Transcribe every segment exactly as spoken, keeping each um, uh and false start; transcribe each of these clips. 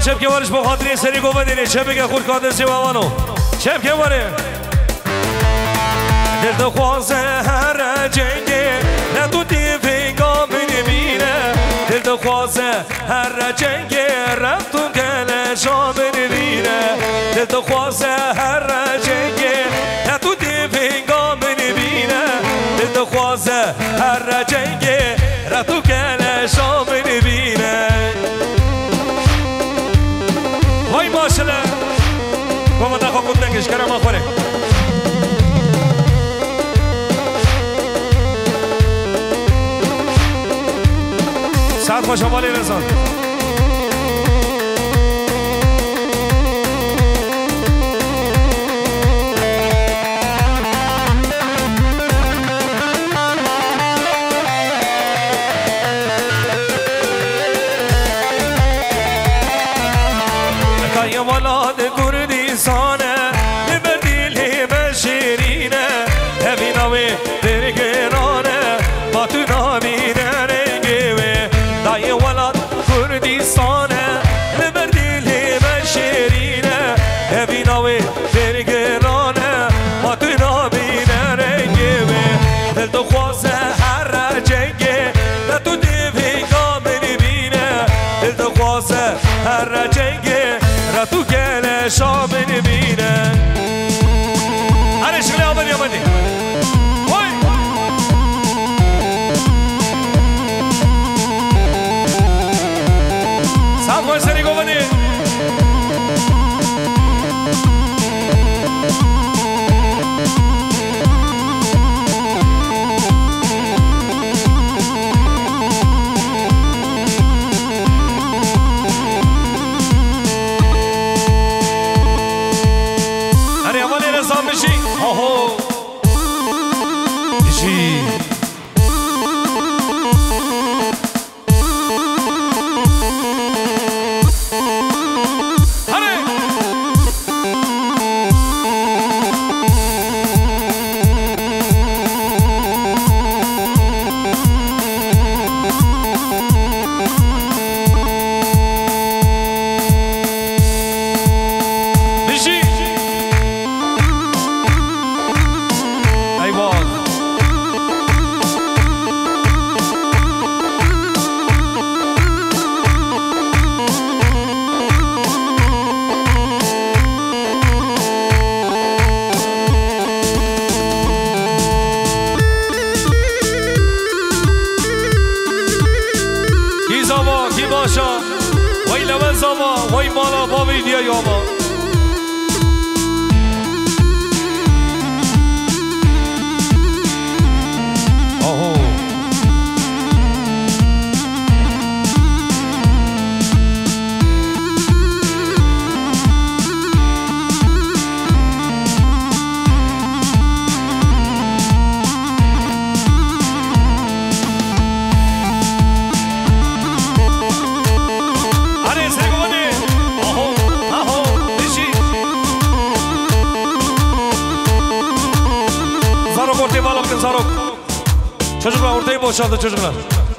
چپ که وارش با خاطری سری گو بدینی چپ که خود کادر سی وانو چپ که واره دل تو خوازه هر جنگه نه تو دیفینگا بنبینه دل تو خوازه هر جنگه رفتون کلشا بنبینه دل تو خوازه هر جنگه نه تو دیفینگا بنبینه دل تو خوازه هر جنگه رفتون کلشا بنبینه وای ماشله گوه دخوا کود نگش کرم آخوره ساعت خوش حوالی رزان لکای ولاد کردیستانه لبدیلی بشیرینه هبیناوی درگرانه با تو نامینه دای ولاد کردیستانه لبردیلی بشیرینه هبیناوی درگرانه ما تو نامینه رنگه دل تو خواسته هر جنگه نه تو دیوینگا بنبینه دل تو خواسته هر جنگه را تو گلشا بنبینه هره شکلی آمدی آمدی سب سری گو بدی هری اولی رزان بشی آهو بشی وای لبن زاما وای مالا با ویدیا یاما آهو Zarok. Çocuklar ortayı boşaldı çocuklar.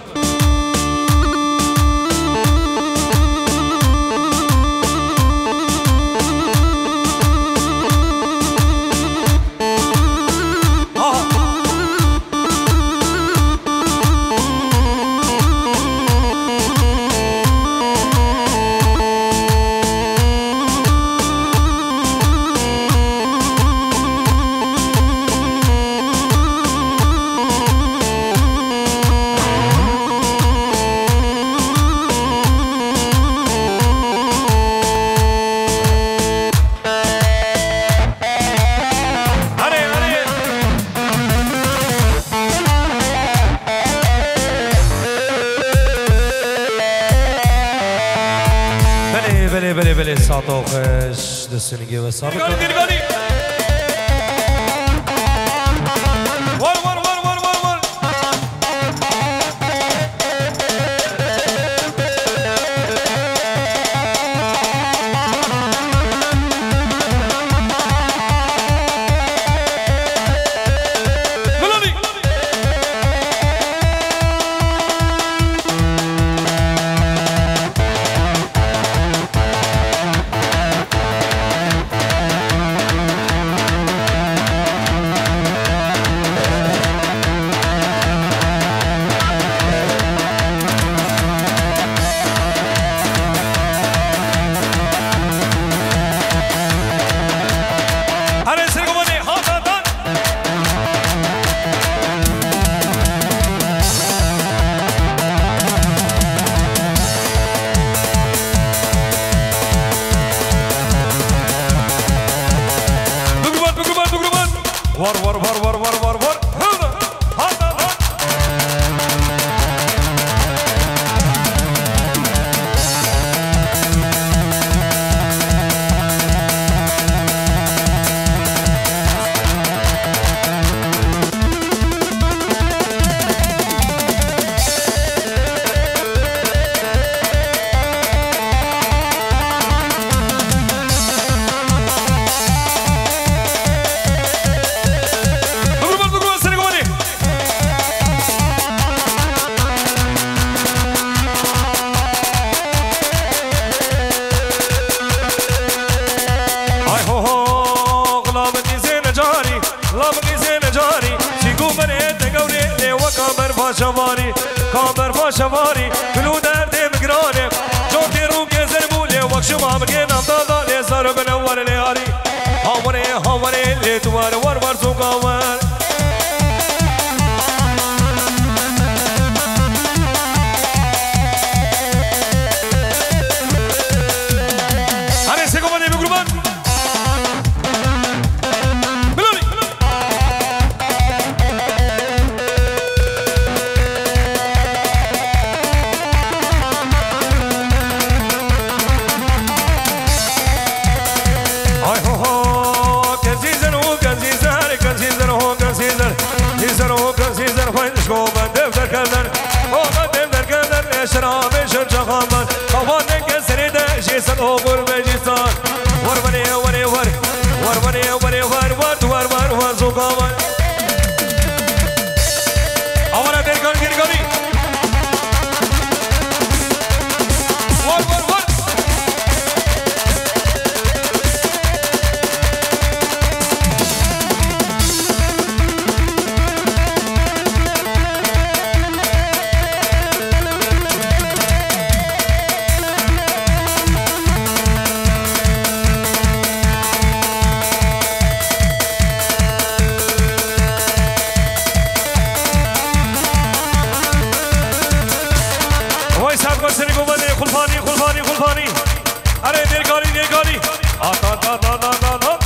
بله بله بله ساعت آخش دستونیگه و ساعت دیرگانی دیرگانی وار وار وار وار وار وار ملونی ور ور ور ور ور ور ور هذا هذا شواري كامبر فاشواري كلو درد مقراني جوتي روكي زربولي وكشو ما بقينا مضاضالي صاروا بنور ليالي هاوري هاوري اللي توار ور ور سوقاور هاني سيكو ماني بقربان شراب شرجة خامن خوانن كسر دشيس الأمور مجلسان ور وري وري ور ور وري وري ور ور ور ور ور زوجان أولا تركان كركاني ور ور ور خلفاني خلفاني خلفاني أري ديركاري ديركاري آتا تا تا تا تا تا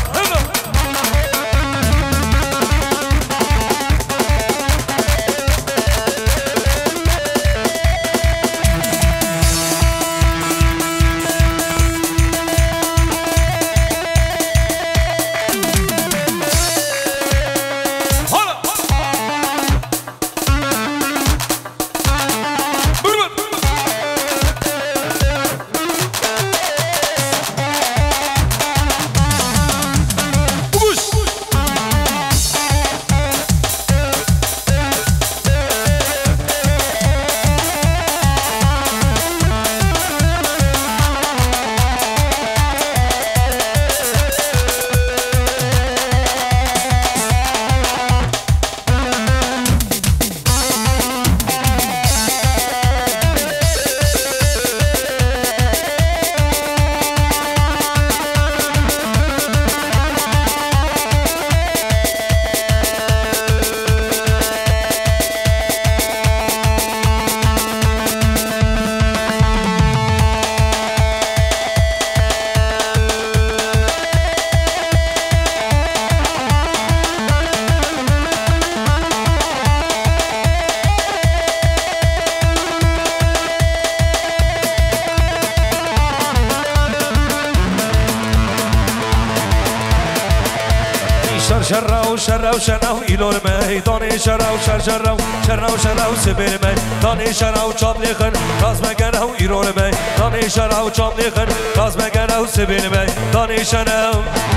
شرّو شرّو شرّو إلو الميدان شرّو شر شرّو شرّو شرّو سبيل ميدان شرّو چابليخن راز مگرو إلو الميدان شرّو چابليخن راز مگرو سبيل ميدان شرّو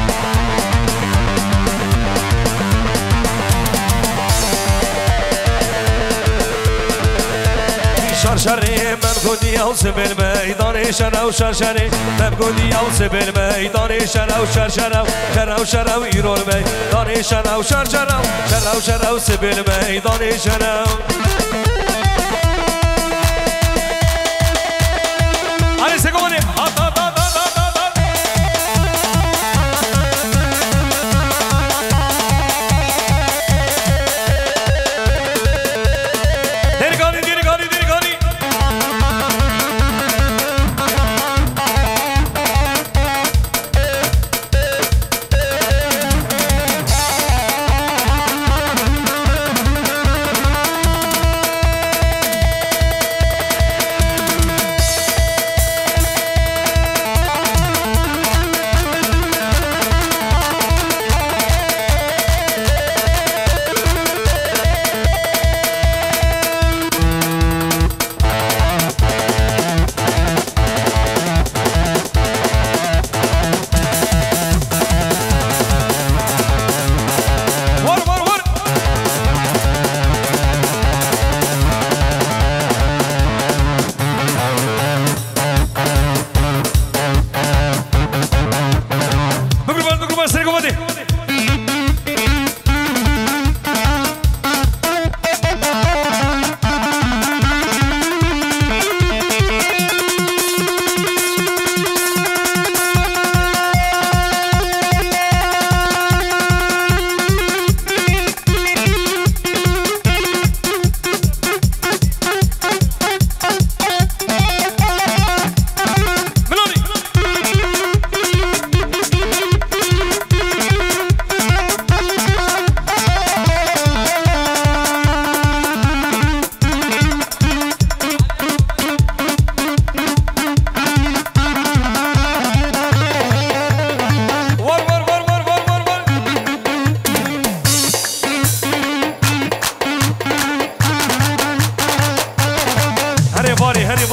شرشري مبقودي أو سبيل ميدان شرّو شرشري مبقودي أو سبيل ميدان شرّو شرشرو شرّو شرّو إيرو الميدان شرّو شرشرو شرّو شرّو سبيل ميدان شرّو علي سيكوني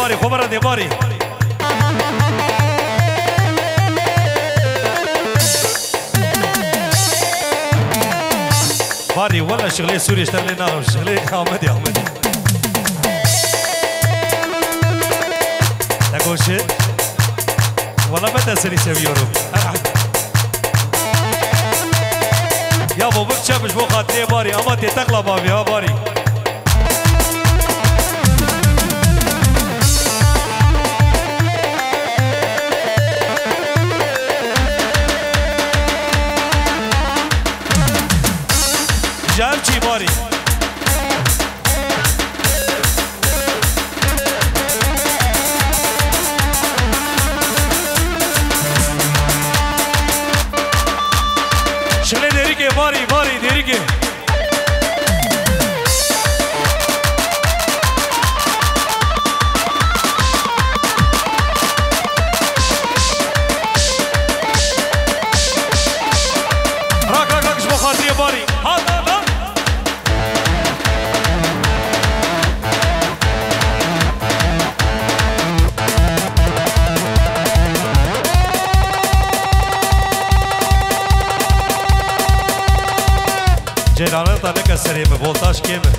باري خبرة دي باري باري والله شغلي سوري اشتغل لنا شغلي احمد يا احمد تقول شيء والله بدأ سري سويورو يا ابو بك شابش بو خاطري باري اما تتقلب ابي ها باري جالچی باری شغله دیری که باری باری دیری که راک راک راکش بخاطری باری جیرانه تا نکسری به voltaj کمه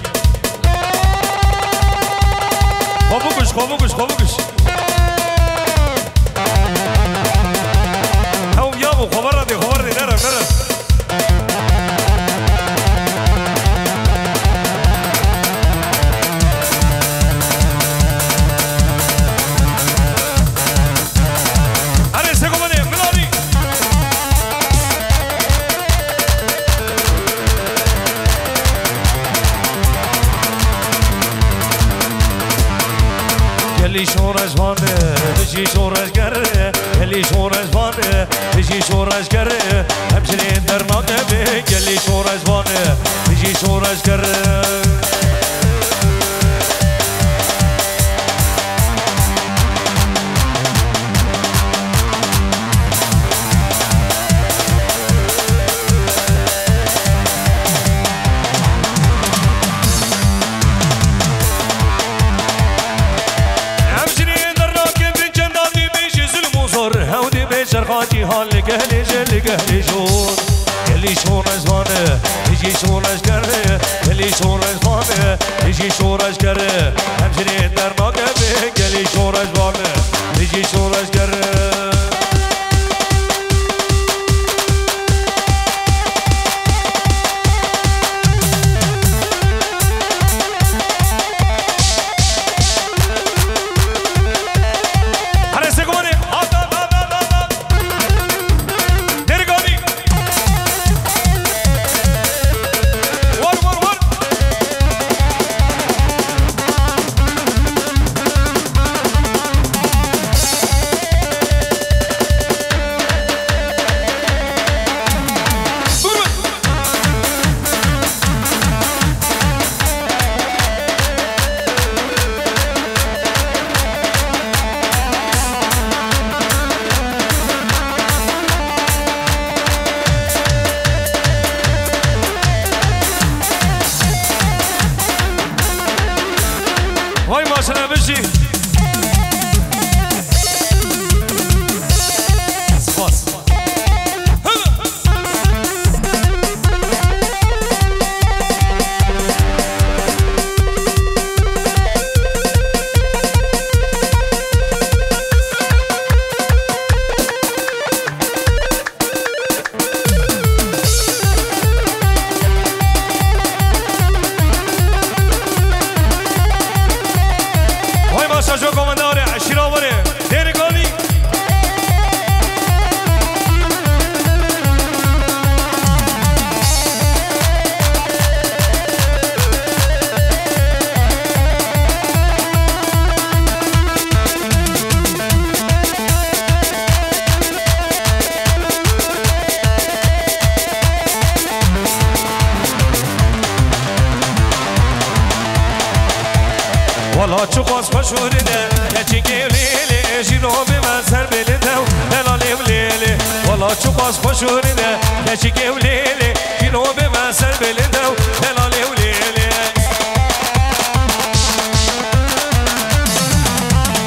خوبو کش خوبو کش خوبو کش هم یامو خبر دی خبر دی نرم نرم اره سگو بده ملانی گلی شورش وانه بجی شورش گره گلی شورش وانه بجی شورش گره همچنین در ناقبه گلی شورش وانه بجی شورش گره شرخاتی حال لگهلی جل لگهلی جور گلی شورش وانه بجی شورش گره گلی شورش وانه بجی شورش گره همچنین در ناقبه گلی شورش وانه بجی شورش گره وای ماشنا بشی سپاس جو کماندار عشیراوره دیرگانی والا چو خواست پشورده کچی گلیلی جیرو به من سر بلیده دلالیم لیلی والا چو خواست پشورده کچی گلیلی جیرو به من سر بلیده دلالیم لیلی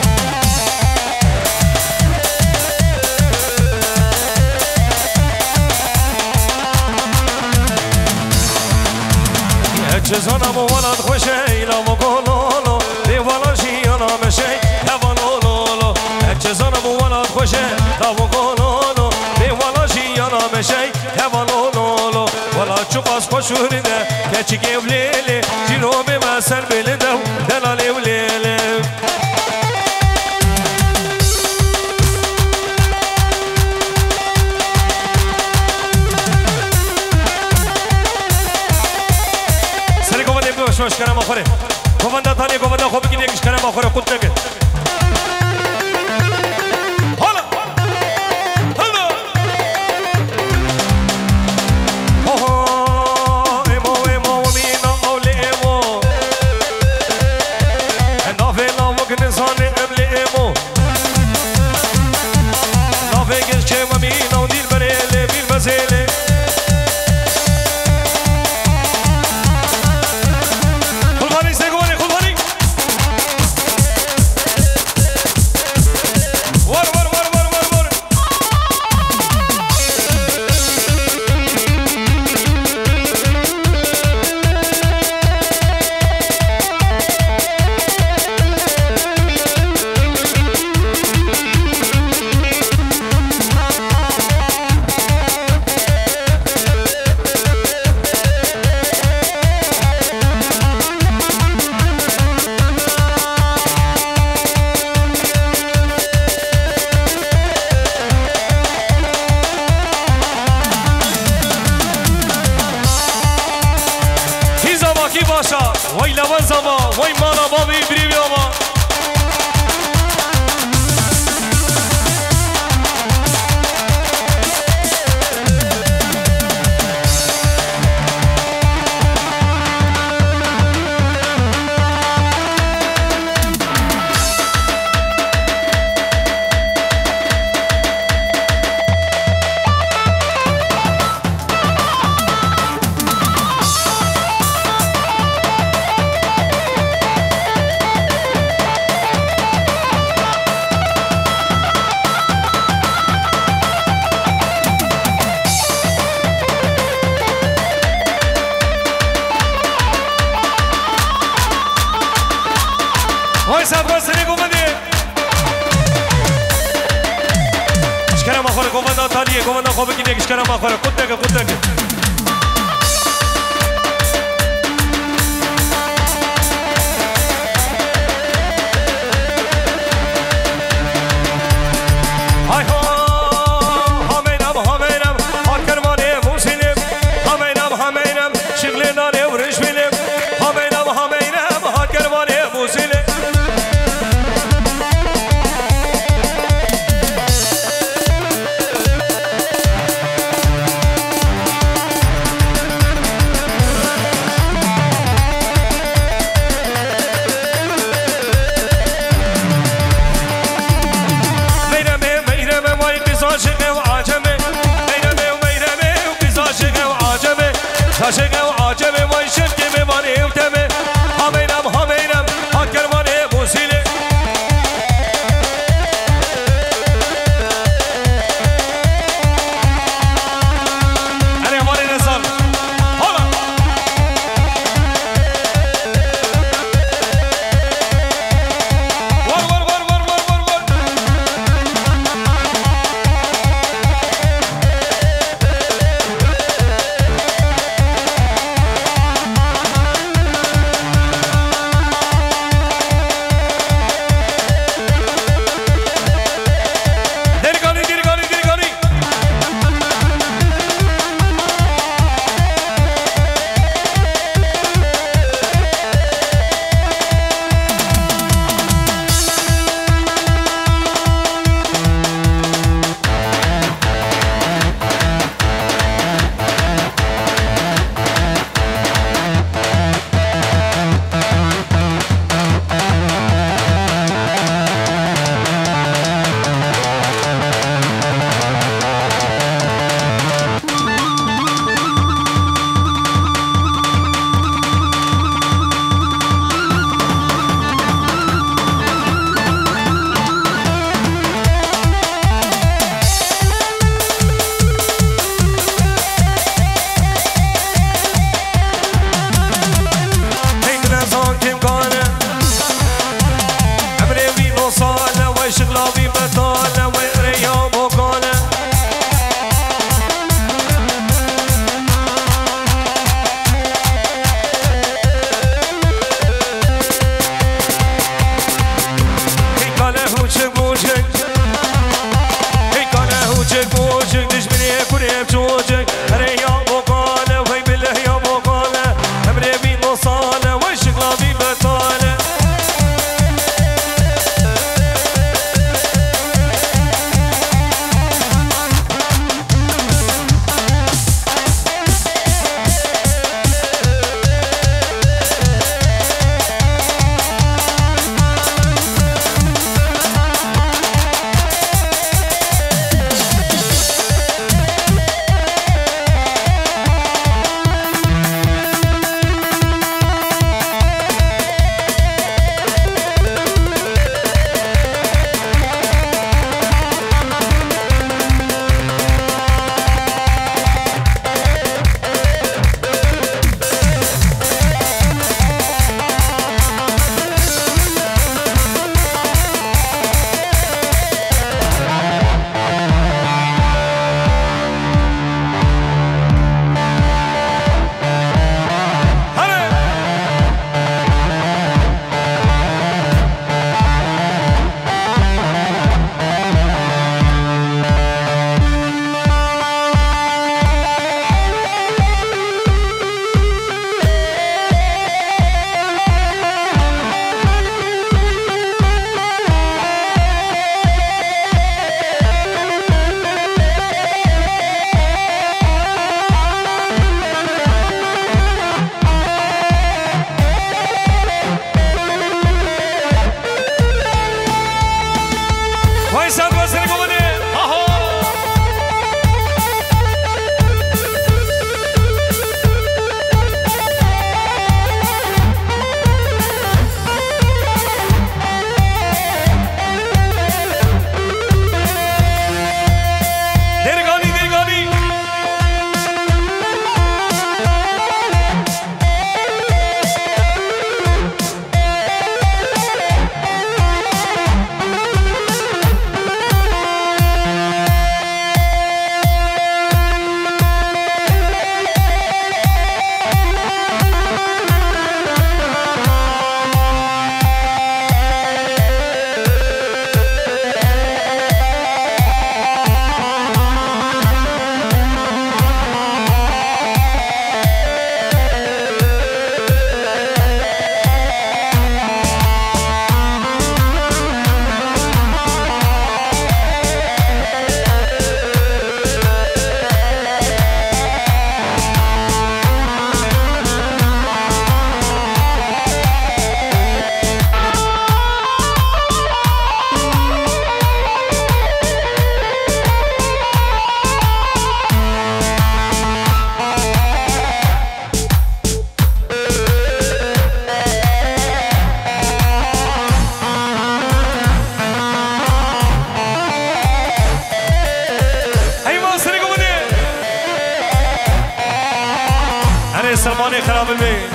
چزانا مو ولد خوشه لا مقولولو دی والا جیانا مشه هوالولولو چزانا مو ولد خوشه لا مقولولو دی والا جیانا مشه هوالولولو ولا چوباس خوشورده کچی گولیلی جیرو به مسر بلده دلالی ولیلی شوش کنم آخره گوونده تانی گوونده خوب بگین یکیش کنم آخره خود نگه حالا حالا اوه ایمو ایمو مینا اولی ایمو نافه لاوک نزان املی ایمو نافه گش که و مینا دیل بریلی بیل مزیلی وای لوان زبا وای مانا بابی بری بیاما تانیه گوانده خوابه که نگیش کنم آخره خود نگه خود نگه های ها همینم همینم آکرمانه موسیلم همینم همینم شغل نانه و رش بیلم همینم همینم آکرمانه موسیلم عاشق و عاجب وای شرک میوانه و تمه همینم همینم آکرمانه موسیله اره همانه نزال حالا ور ور ور ور ور ور ور خراب البيت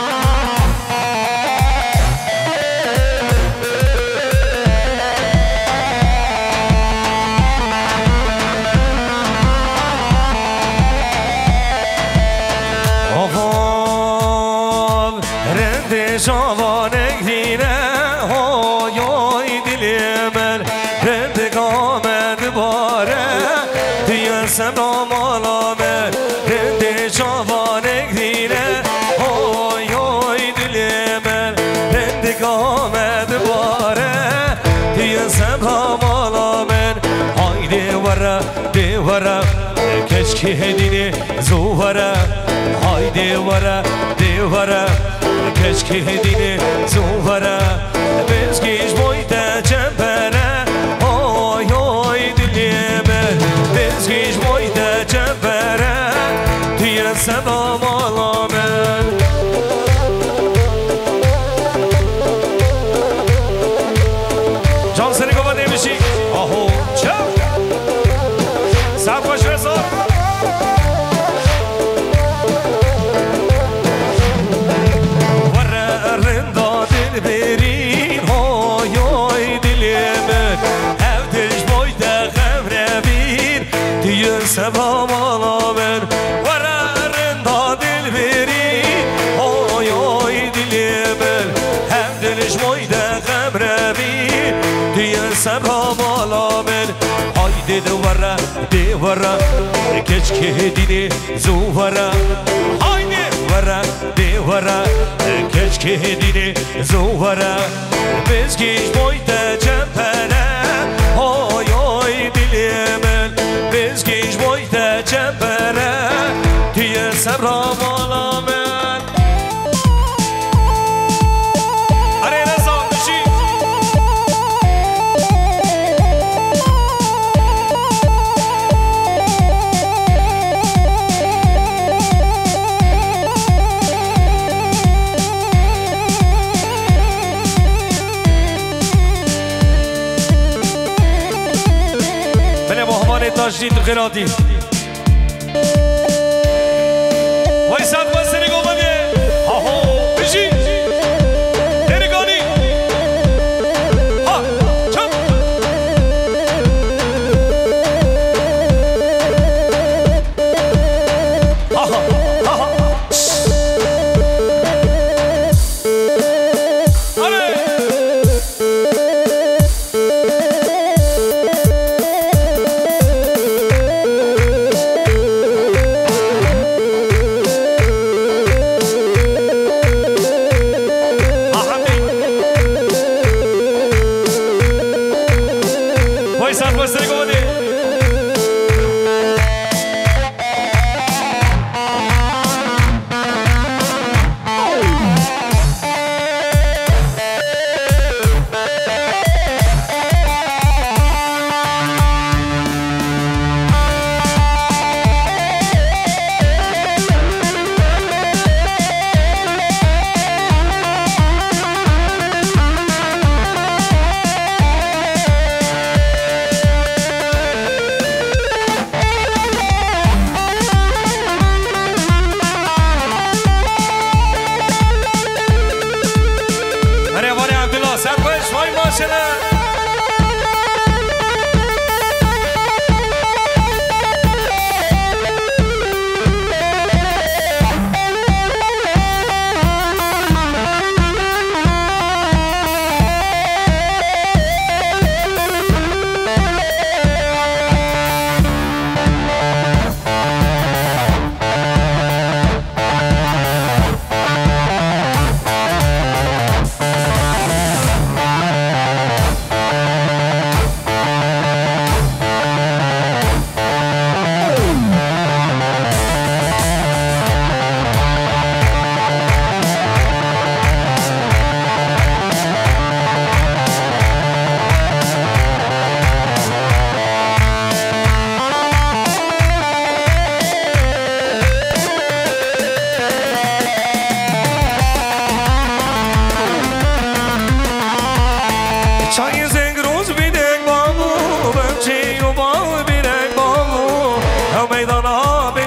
آفام رند شوانه گیره های های دلی من رند گامد باره توی سبرام آلامه رند شوانه گیره های های دلی من رند گامد باره توی سبرام آلامه های دیواره دیواره کشکی هدینه زواره های دیواره دیواره کشکی هدینه زواره بزگیش بایده چپره های های دلی من بزگیش بایده چپره توی سلام آلامن جان سری گفت نمیشی آهو چه سب باش رسا برین های های دلی من هفتش بایده خبره بین دیگه سبام آلامن ورا رندا دل برین های های دلی من هفتش بایده خبره بین دیگه سبام آلامن های دل ورا دی ورا کچکه دینه زو ورا های ورا دی ورا کچکه دینه زواره بزگیش بایده چپره های های دلی من بزگیش بایده چپره توی سبرام آلامن اره رزا بشی تاجدید و خیراتی وای سب باز سری گوانه آهو بشی درگانی ها چم آها آها آره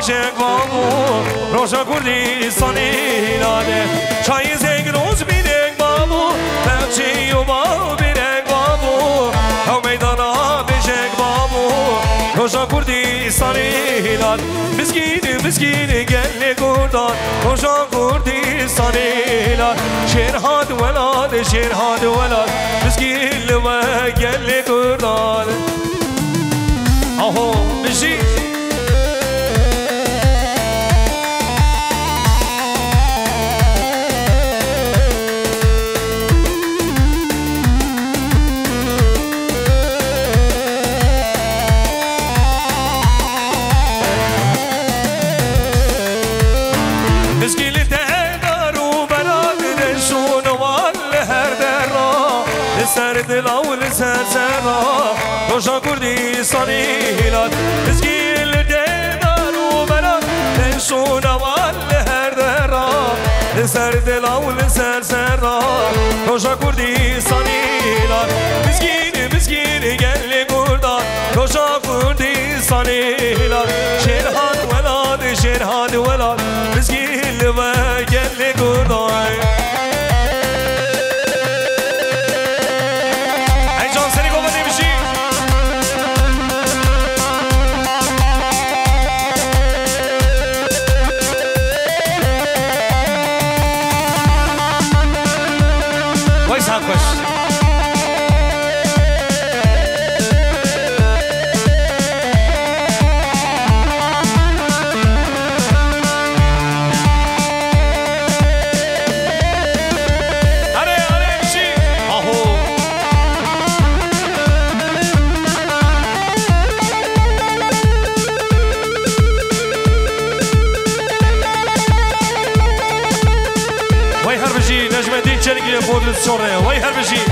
بجك بابو روشا كردستاني لاله چای زنگ روز بینک بابو بچه و با بینک بابو او میدانا بجک بابو روشا کردستانی لال مسکین مسکین گل کردان روشا کردستانی لال شیرهاد ولاد شیرهاد ولاد مسکین و گل کردان آهو بشی سرد لاول سر سرا روشا کردستانی لال مسکین دلدار و برات نشون اول هر درا سرد لاول سر سرا روشا کردستانی لال مسکین مسکین گل کردان روشا کردستانی لال شیرهاد ولاد شیرهاد ولاد مسکین و گل کردان Sorry, why have you?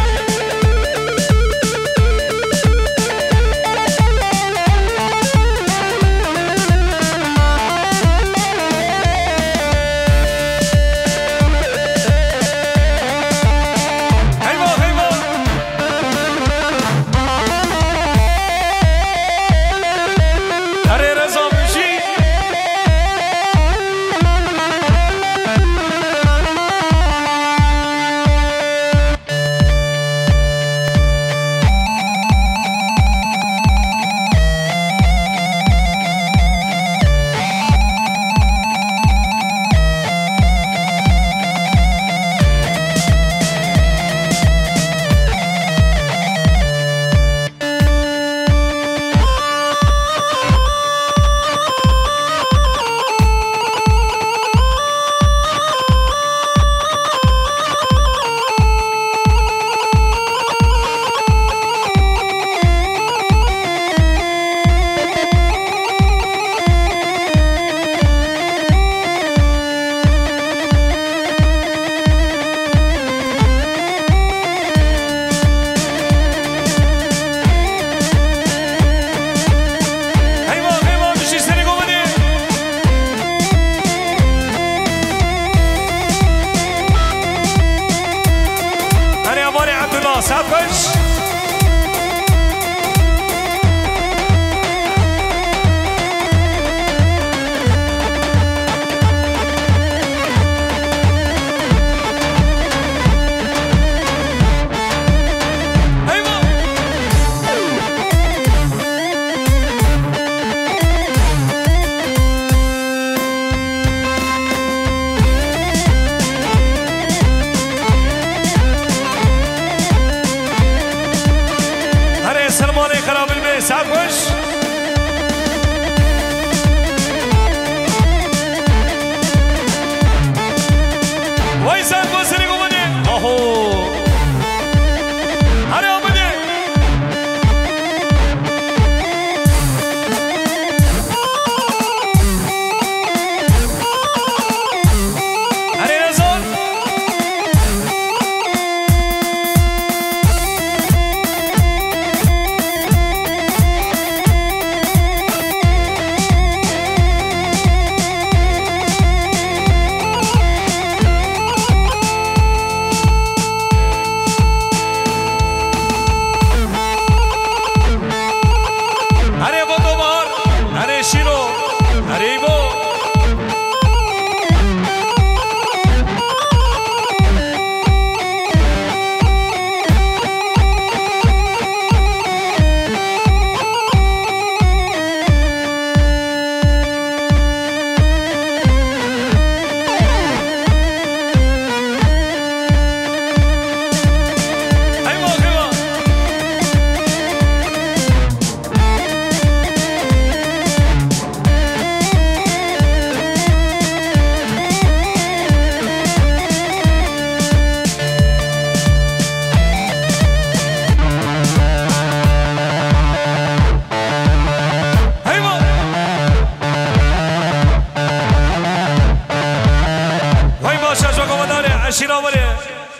عشيرة ولي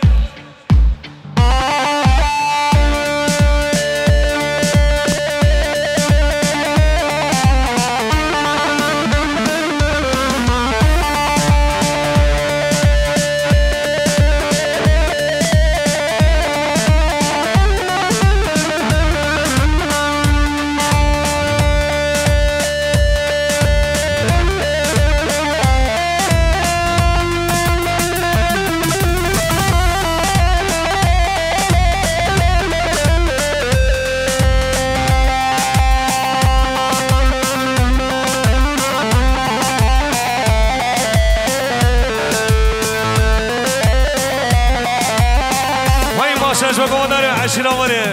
عشرة وري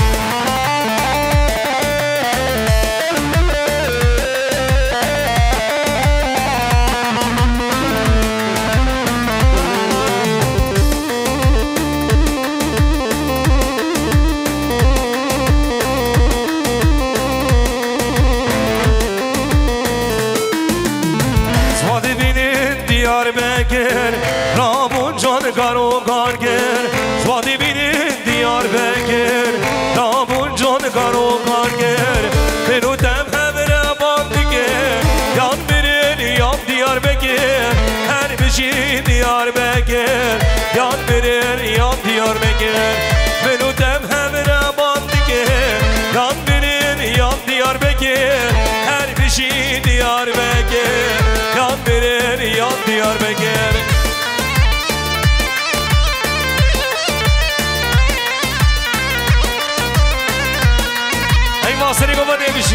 سوادي بینید دیار بکر رابون جان کارو کارگر سوادی بینید دیار بکر رابون جان کارو کارگر منو دم همه باندگر یان برین یان دیار بکر هر بشی دیار بکر یان برین یان دیار بکر منو دم همه باندگر یان برین یان دیار بکر هر بشی دیار بکر یان برین یان دیار بکر سری کو بده میشی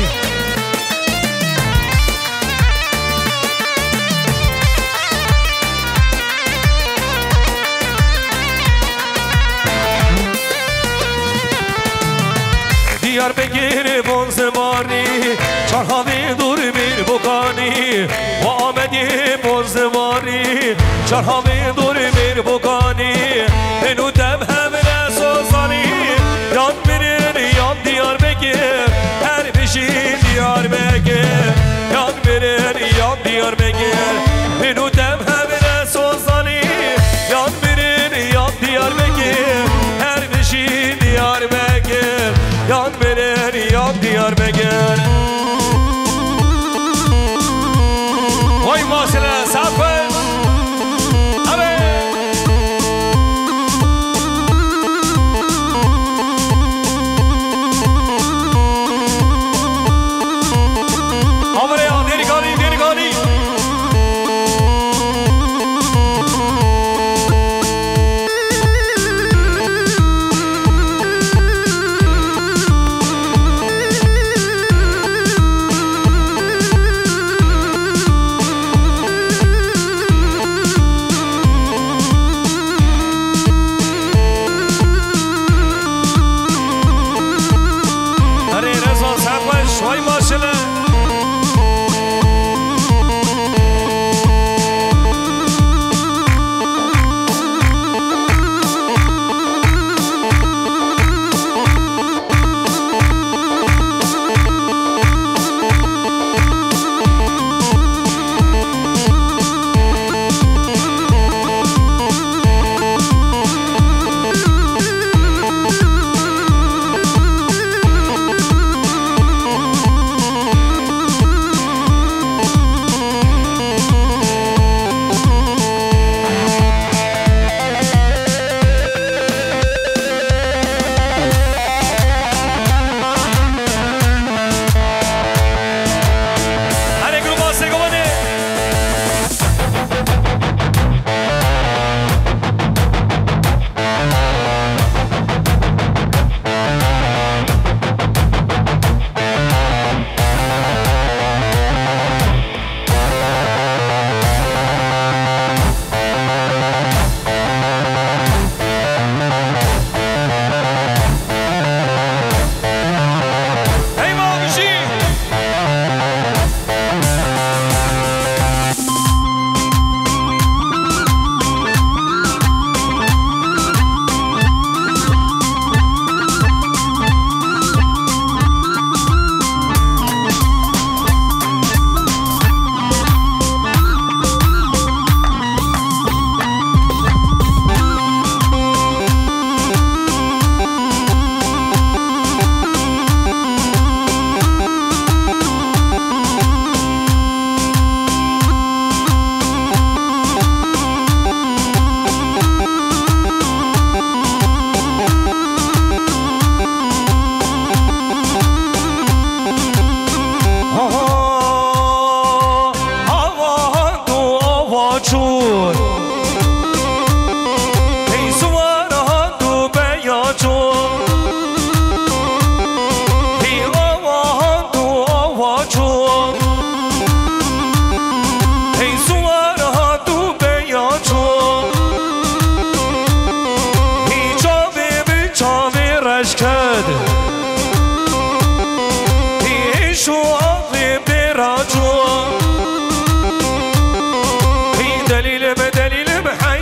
دیار بگیر بونزمانی چرهاوی دور بیر بکانی و آمدی بونزمانی چرهاوی دور بیر بکانی منو دم همه سوزانی یاد برین یاد دیار بگیر دیار بگیر یاد برین یاد دیار بگیر منو دم همه سوزانی یاد برین یاد دیار بگیر هر بشی دیار بگیر یاد برین یاد دیار بگیر وای ماسله سفر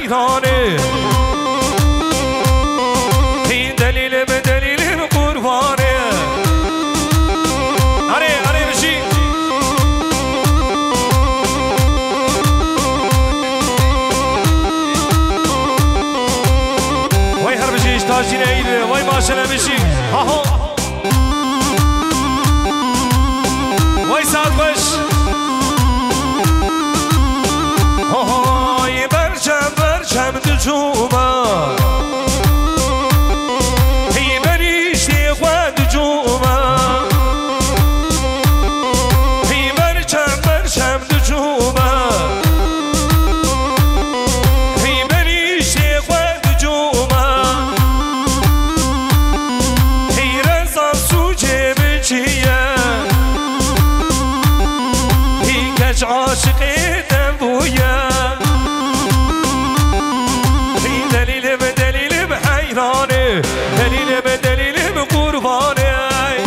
حیرانه این دلیل به دلیل قربانه آره آره بشی وای هر بشیش تاجین ایده وای ماشنه بشی آها وای ساعت باش آهای برچم برچم دو جوما هی بریشتی خود جوما هی برچم برچم دو جوما هی بریشتی خود جوما هی رزم سوچه بچیه هی کج عاشقی دبویه دلیل به دلیل به حیرانه دلیل به دلیل به قربانه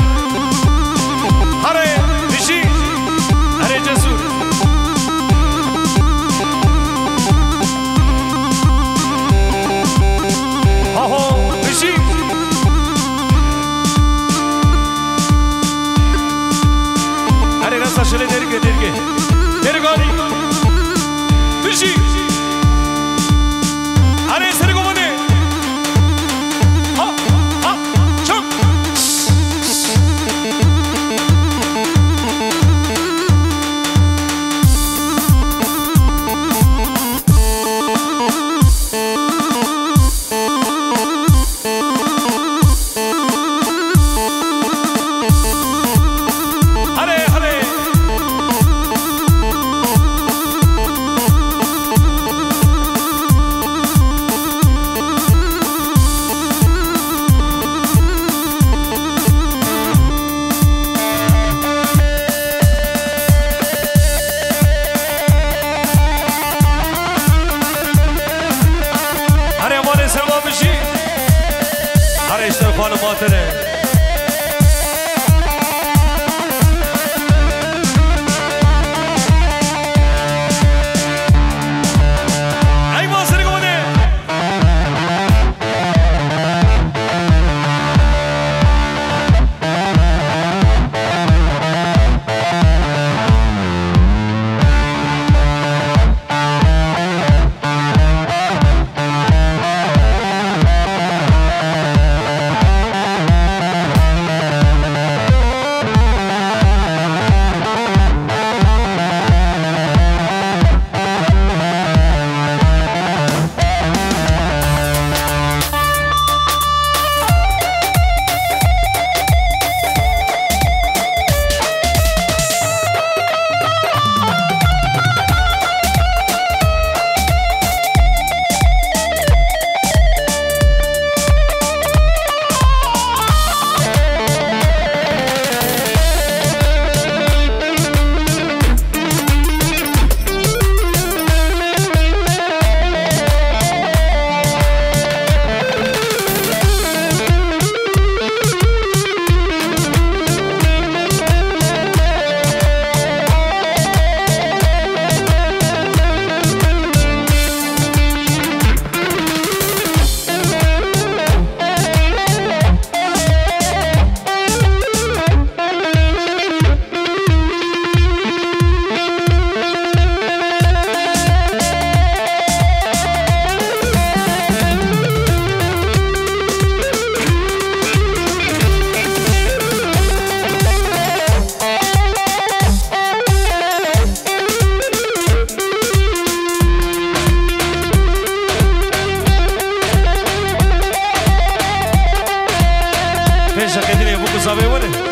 هره بشی هره جسور آها بشی هره رسا شله درگه درگه درگانی بشی آره سر گمونه ها ها چم آره آره خانم ماتره ای ماسره گمونه Veja que ele levou com os aveiores.